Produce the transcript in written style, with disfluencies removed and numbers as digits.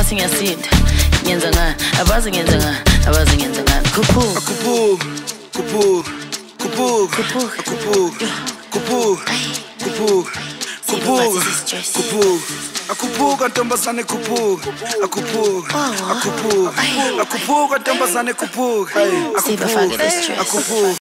ngathi ngiyasinda ngenza ngani abazi ngenza ngani abazi ngenza ngani Khuphuka Khuphuka Khuphuka Khuphuka Khuphuka Khuphuka Khuphuka Khuphuka ntombazane khuphuka Khuphuka Khuphuka Khuphuka ntombazane khuphuka Khuphuka